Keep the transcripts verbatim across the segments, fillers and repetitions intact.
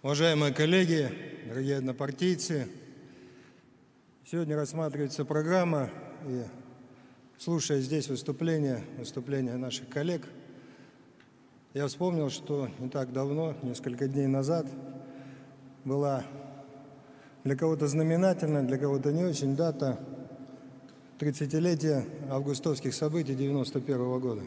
Уважаемые коллеги, дорогие однопартийцы, сегодня рассматривается программа, и слушая здесь выступления, выступления наших коллег, я вспомнил, что не так давно, несколько дней назад, была для кого-то знаменательная, для кого-то не очень дата тридцатилетия августовских событий девяносто первого года.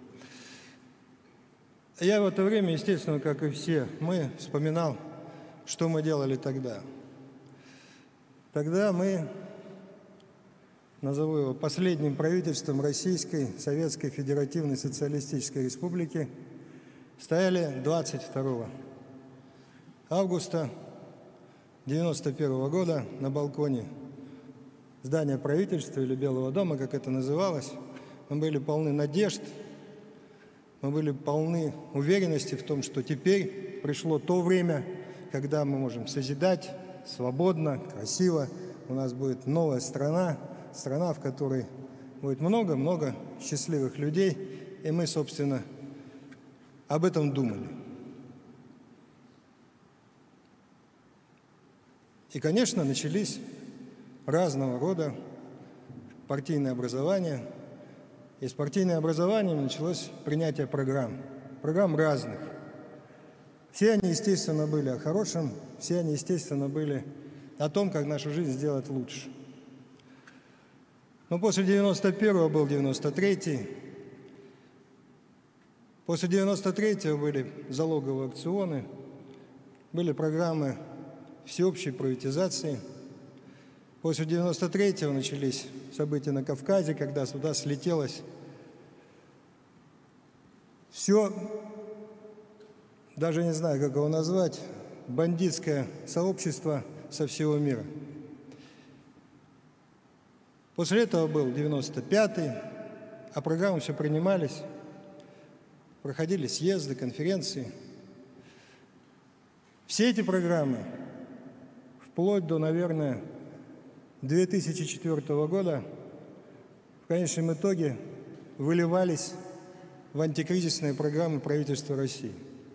Я в это время, естественно, как и все мы, вспоминал, что мы делали тогда. Тогда мы, назову его последним правительством Российской Советской Федеративной Социалистической Республики, стояли двадцать второго августа девяносто первого года на балконе здания правительства или Белого дома, как это называлось. Мы были полны надежд, мы были полны уверенности в том, что теперь пришло то время, когда мы можем созидать свободно, красиво. У нас будет новая страна, страна, в которой будет много-много счастливых людей. И мы, собственно, об этом думали. И, конечно, начались разного рода партийные образования. И с партийным образованием началось принятие программ. Программ разных. Все они, естественно, были о хорошем, все они, естественно, были о том, как нашу жизнь сделать лучше. Но после девяносто первого был девяносто третий. После девяносто третьего были залоговые аукционы, были программы всеобщей приватизации. После девяносто третьего начались события на Кавказе, когда сюда слетелось все, даже не знаю, как его назвать, бандитское сообщество со всего мира. После этого был девяносто пятый, а программы все принимались, проходили съезды, конференции. Все эти программы, вплоть до, наверное, две тысячи четвёртого года, в конечном итоге выливались в антикризисные программы правительства России.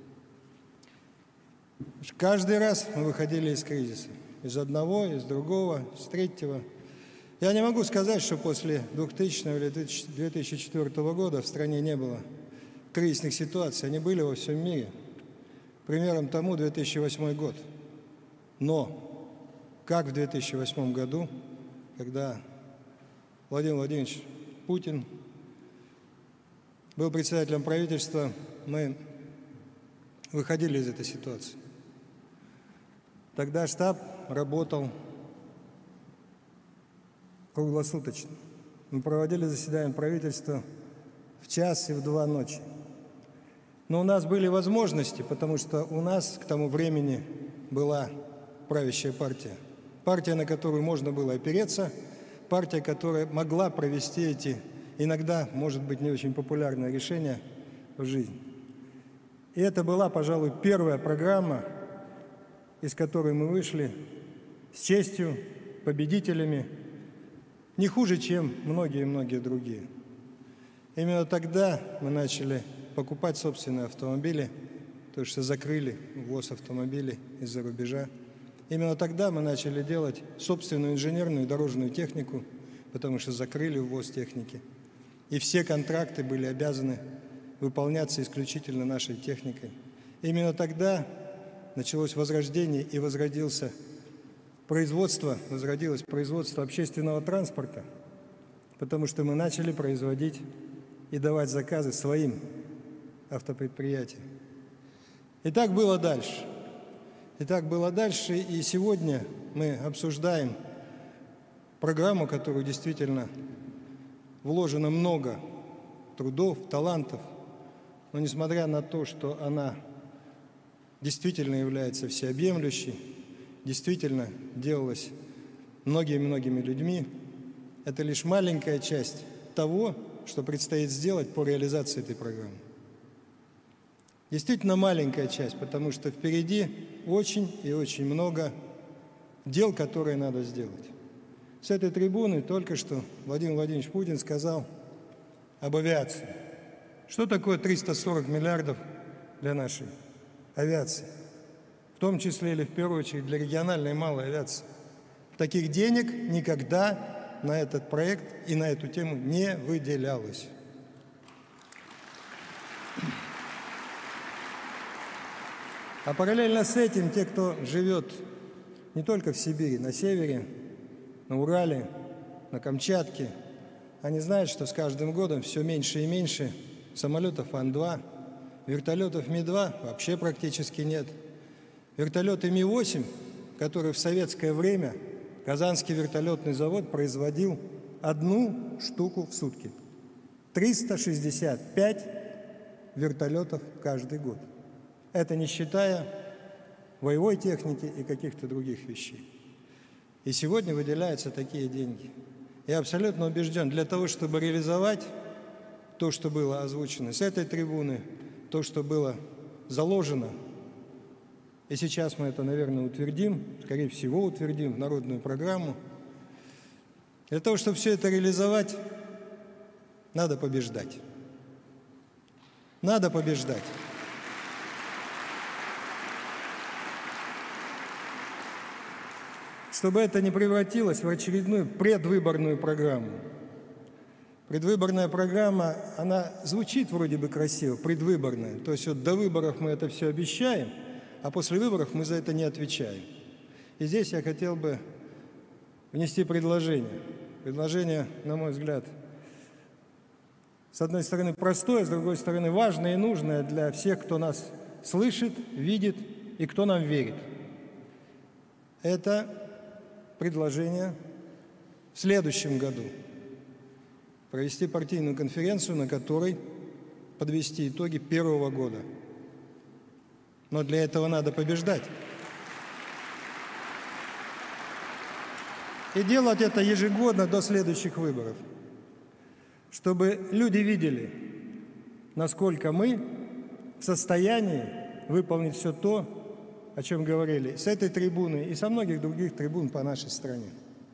Каждый раз мы выходили из кризиса. Из одного, из другого, из третьего. Я не могу сказать, что после двухтысячного или две тысячи четвёртого года в стране не было кризисных ситуаций. Они были во всем мире. Примером тому две тысячи восьмой год. Но как в две тысячи восьмом году, когда Владимир Владимирович Путин был председателем правительства, мы выходили из этой ситуации. Тогда штаб работал круглосуточно. Мы проводили заседания правительства в час и в два ночи. Но у нас были возможности, потому что у нас к тому времени была правящая партия. Партия, на которую можно было опереться, партия, которая могла провести эти, иногда, может быть, не очень популярные решения в жизнь. И это была, пожалуй, первая программа, из которой мы вышли с честью, победителями, не хуже, чем многие-многие другие. Именно тогда мы начали покупать собственные автомобили, то, что закрыли ввоз автомобилей из-за рубежа. Именно тогда мы начали делать собственную инженерную и дорожную технику, потому что закрыли ввоз техники. И все контракты были обязаны выполняться исключительно нашей техникой. Именно тогда началось возрождение и возродился производство, возродилось производство общественного транспорта, потому что мы начали производить и давать заказы своим автопредприятиям. И так было дальше. И так было дальше, и сегодня мы обсуждаем программу, в которую действительно вложено много трудов, талантов, но несмотря на то, что она действительно является всеобъемлющей, действительно делалась многими-многими людьми, это лишь маленькая часть того, что предстоит сделать по реализации этой программы. Действительно маленькая часть, потому что впереди очень и очень много дел, которые надо сделать. С этой трибуны только что Владимир Владимирович Путин сказал об авиации. Что такое триста сорок миллиардов для нашей авиации? в том числе или в первую очередь для региональной и малой авиации. Таких денег никогда на этот проект и на эту тему не выделялось. А параллельно с этим те, кто живет не только в Сибири, на севере, на Урале, на Камчатке, они знают, что с каждым годом все меньше и меньше самолетов Ан два, вертолетов Ми два вообще практически нет. Вертолеты Ми восемь, которые в советское время Казанский вертолетный завод производил одну штуку в сутки. триста шестьдесят пять вертолетов каждый год. Это не считая боевой техники и каких-то других вещей. И сегодня выделяются такие деньги. Я абсолютно убежден, для того, чтобы реализовать то, что было озвучено с этой трибуны, то, что было заложено, и сейчас мы это, наверное, утвердим, скорее всего, утвердим в народную программу. Для того, чтобы все это реализовать, надо побеждать. Надо побеждать. Чтобы это не превратилось в очередную предвыборную программу. Предвыборная программа, она звучит вроде бы красиво, предвыборная. То есть вот до выборов мы это все обещаем, а после выборов мы за это не отвечаем. И здесь я хотел бы внести предложение. Предложение, на мой взгляд, с одной стороны простое, с другой стороны важное и нужное для всех, кто нас слышит, видит и кто нам верит. Это предложение в следующем году провести партийную конференцию, на которой подвести итоги первого года. Но для этого надо побеждать. И делать это ежегодно до следующих выборов, чтобы люди видели, насколько мы в состоянии выполнить все то, о чем говорили с этой трибуны и со многих других трибун по нашей стране.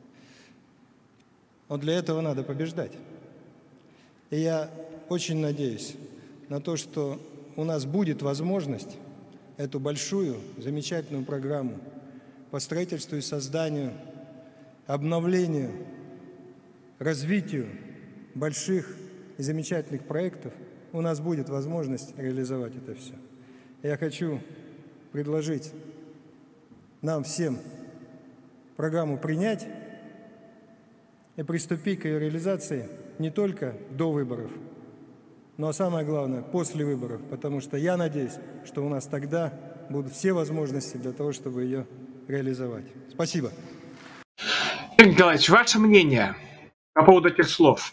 Но для этого надо побеждать. И я очень надеюсь на то, что у нас будет возможность эту большую, замечательную программу по строительству и созданию, обновлению, развитию больших и замечательных проектов, у нас будет возможность реализовать это все. Я хочу предложить нам всем программу принять и приступить к ее реализации не только до выборов, но самое главное после выборов, потому что я надеюсь, что у нас тогда будут все возможности для того, чтобы ее реализовать. Спасибо. Игорь Николаевич, ваше мнение по поводу этих слов?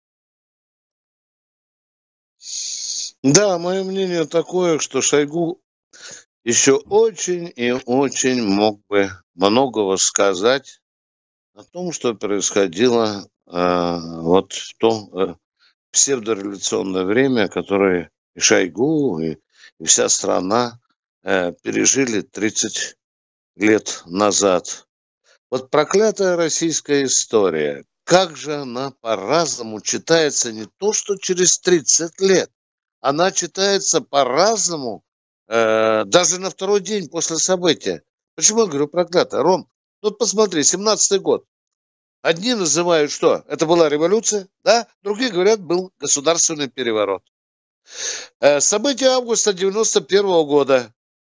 Да, мое мнение такое, что Шойгу еще очень и очень мог бы многого сказать о том, что происходило э, вот в то э, псевдореволюционное время, которое и Шойгу, и, и вся страна э, пережили тридцать лет назад. Вот проклятая российская история, как же она по-разному читается не то, что через тридцать лет, она читается по-разному, Э, даже на второй день после события. Почему я говорю проклятая? Ром, ну посмотри, семнадцатый год. Одни называют, что это была революция, да? Другие говорят, был государственный переворот. Э, события августа девяносто первого года.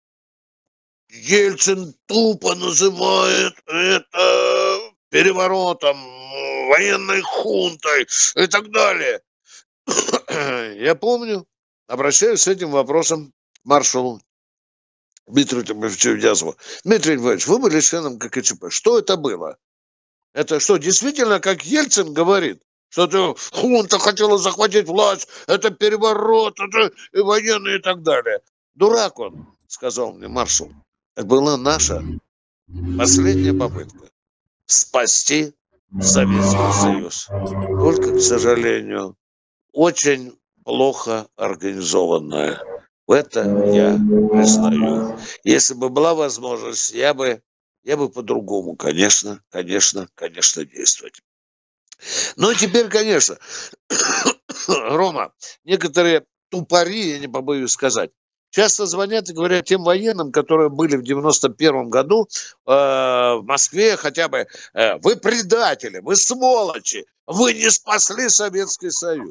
Ельцин тупо называет это переворотом, военной хунтой и так далее. Я помню, обращаюсь с этим вопросом маршалу Дмитрию Тимофеевичу Вязову. Дмитрий Львович, вы были членом ка ка че пэ. Что это было? Это что, действительно, как Ельцин говорит, что это хунта хотела захватить власть, это переворот, это и военные и так далее? Дурак он, сказал мне маршал. Это была наша последняя попытка спасти Советский Союз. Только, к сожалению, очень плохо организованная. Это я признаю. Если бы была возможность, я бы, я бы по-другому, конечно, конечно, конечно, действовать. Ну и теперь, конечно, Рома, некоторые тупари, я не побоюсь сказать, часто звонят и говорят тем военным, которые были в девяносто первом году э, в Москве хотя бы, э, вы предатели, вы сволочи, вы не спасли Советский Союз.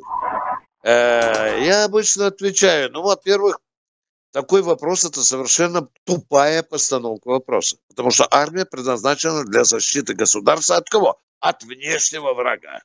Э, я обычно отвечаю, ну, во-первых, такой вопрос – это совершенно тупая постановка вопроса. Потому что армия предназначена для защиты государства от кого? От внешнего врага.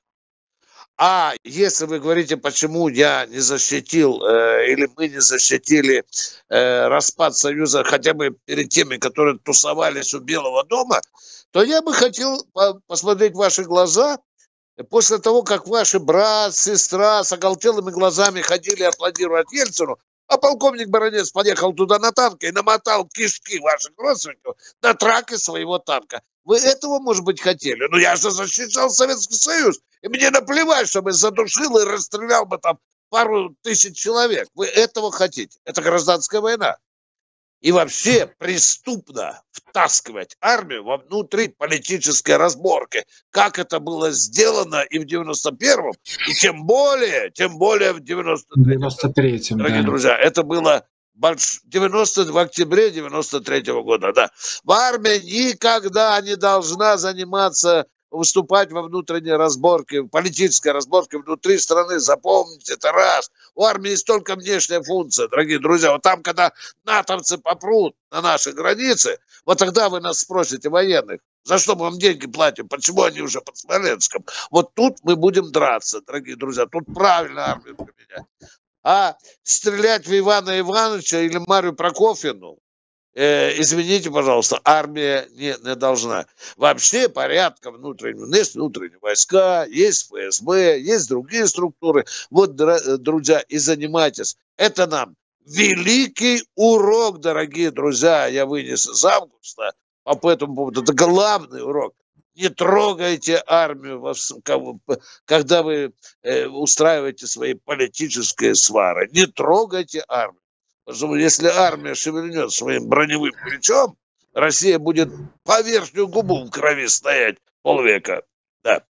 А если вы говорите, почему я не защитил э, или мы не защитили э, распад Союза хотя бы перед теми, которые тусовались у Белого дома, то я бы хотел по- посмотреть в ваши глаза после того, как ваши брат, сестра с оголтелыми глазами ходили аплодировать Ельцину, а полковник Баранец поехал туда на танке и намотал кишки ваших родственников на траке своего танка. Вы этого, может быть, хотели? Но я же защищал Советский Союз. И мне наплевать, чтобы задушил и расстрелял бы там пару тысяч человек. Вы этого хотите? Это гражданская война. И вообще преступно втаскивать армию во внутриполитические разборки. Как это было сделано и в девяносто первом, и тем более, тем более в девяносто третьем. девяносто третьем, Дорогие да. друзья, это было больш... девяносто в октябре девяносто третьего года, да. Армия никогда не должна заниматься, выступать во внутренней разборке, политической разборке внутри страны. Запомните, это раз. У армии есть только внешняя функция, дорогие друзья. Вот там, когда натовцы попрут на наши границы, вот тогда вы нас спросите, военных, за что мы вам деньги платим, почему они уже под Смоленском. Вот тут мы будем драться, дорогие друзья. Тут правильно армию применять. А стрелять в Ивана Ивановича или Марию Прокофьевну, э, извините, пожалуйста, армия не, не должна. Вообще порядка внутреннего, есть внутренние войска, есть ФСБ, есть другие структуры. Вот, друзья, и занимайтесь. Это нам великий урок, дорогие друзья, я вынес из августа по этому поводу. Это главный урок. Не трогайте армию, когда вы устраиваете свои политические свары. Не трогайте армию. Потому что если армия шевельнет своим броневым плечом, Россия будет по верхнюю губу в крови стоять полвека. Да.